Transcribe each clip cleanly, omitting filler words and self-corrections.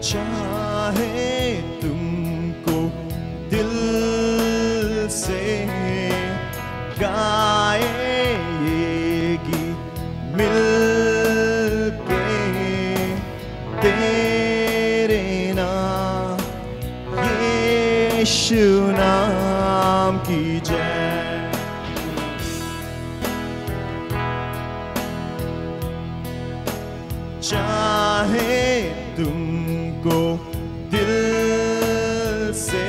चाहे तुमको दिल से गाएगी मिलके तेरे नाम यीशु नाम की जय। चाहे तुमको दिल से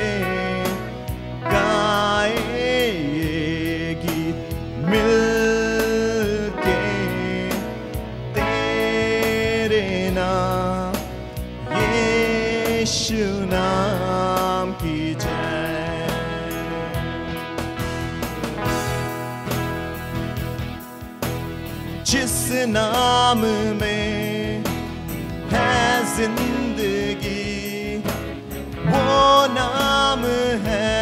गाएगी मिलके तेरे नाम यीशु नाम की जय। जिस नाम में है जिंदगी वो नाम है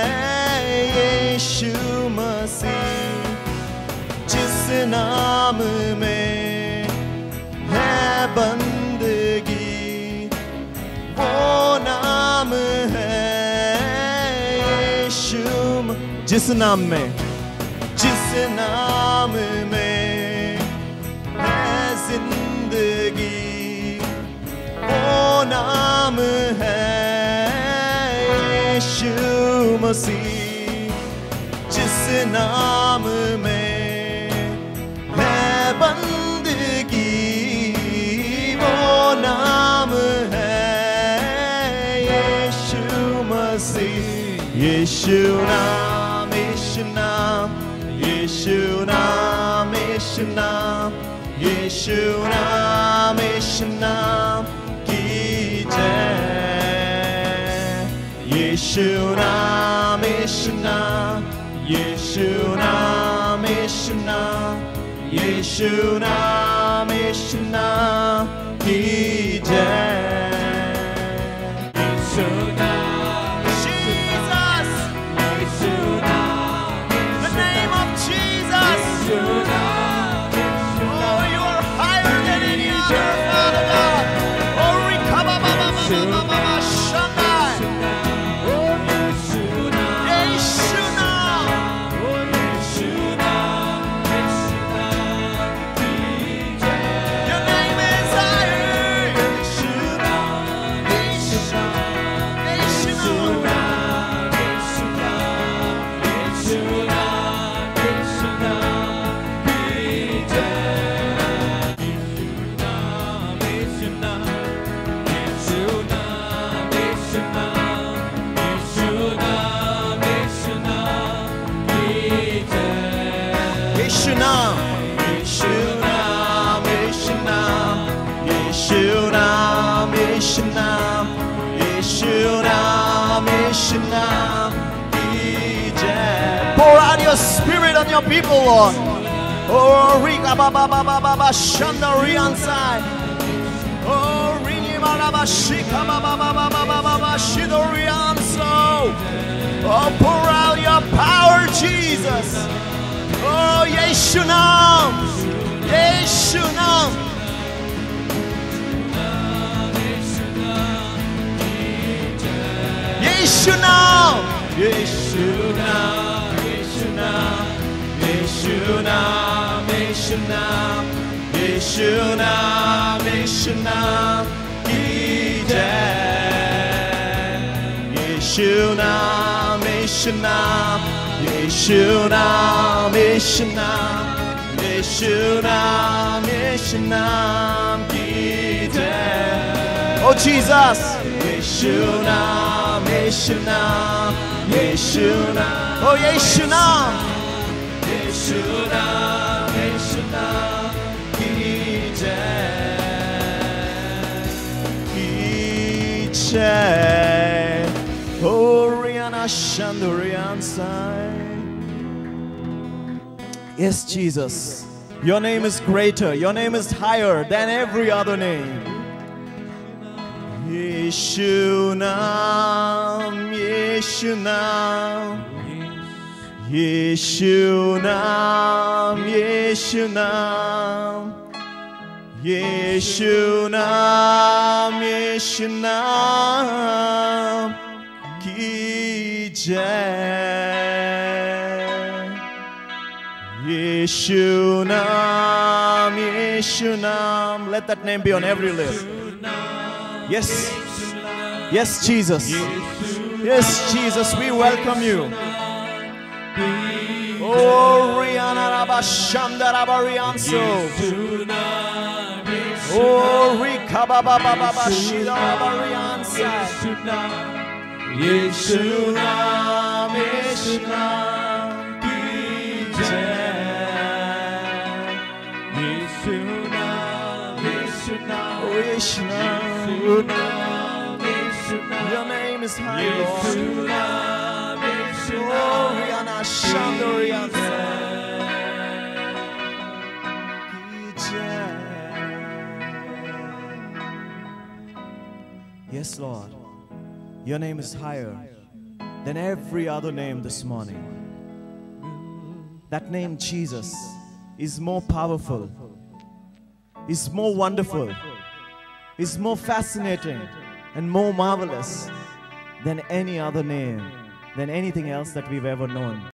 यीशु मसीह। जिस नाम में है बंदगी वो नाम है यीशु। जिस नाम में है जिंदगी वो नाम है यीशु मसीह। जिस नाम में है बंदगी वो नाम है यीशु मसीह। यीशु नाम यीशु नाम यीशु नाम यीशु नाम यीशु नाम यीशु नाम की जय। यीशु नाम यीशु नाम यीशु नाम यीशु नाम यीशु नाम यीशु नाम की जय। यीशु नाम Jesus, यीशु नाम the name of Jesus। Oh, you are higher than any other, Father God. Oh, Rikababababababa Shandai. Oh, Yeshu Nam. Oh, Yeshu Nam. Your name is higher. Yeshu Nam. Yeshu Nam. Yeshu Nam. Yeshu Nam. Yeshu Nam. Yeshu Nam. Yeshu Nam, Yeshu Nam, Yeshu Nam, Yeshu Nam, Yeshu Nam, Yeshu Nam, Yeshu Nam, pour out your spirit on your people, Lord. Oh, Rika Baba Baba Baba Shandari Ansai. Oh, Rini Baba Shika Baba Baba Baba Baba Shidori Anso. Oh, pour out your power, Jesus. Oh, Yeshu Nam, Yeshu Nam. Yeshu Nam, Yeshu Nam, Yeshu Nam, Yeshu Nam, Yeshu Nam, Yeshu Nam, Yeshu Nam, ki jai. Yeshu Nam, Yeshu Nam. Yeshu Nam, Yeshu Nam, Yeshu Nam, Yeshu Nam ki jai. Oh Jesus, Yeshu Nam, Yeshu Nam, Yeshu Nam, oh Yeshu Nam, Yeshu Nam, Yeshu Nam ki jai. Oh Rihanna Shandurian side. Yes, Jesus, your name is greater, your name is higher than every other name. Yeshu Nam, Yeshu Nam, Yeshu Nam, Yeshu Nam, यीशु नाम की जय। यीशु नाम, let that name be on every lip. Yes, yes Jesus, yes Jesus, we welcome you. Oh Rihanna Rabba Shanda Rabba Rianso. Oh Rika Baba Baba Shida Rabba Riansa. Yeshu Nam ki jai. Yeshu Nam, oh Yeshu Nam, your name is high, Lord. Oh Rihanna Shanda Riansa. Yes, Lord, your name is higher than every other name this morning. That name, Jesus, is more powerful, is more wonderful, is more fascinating and more marvelous than any other name, than anything else that we've ever known.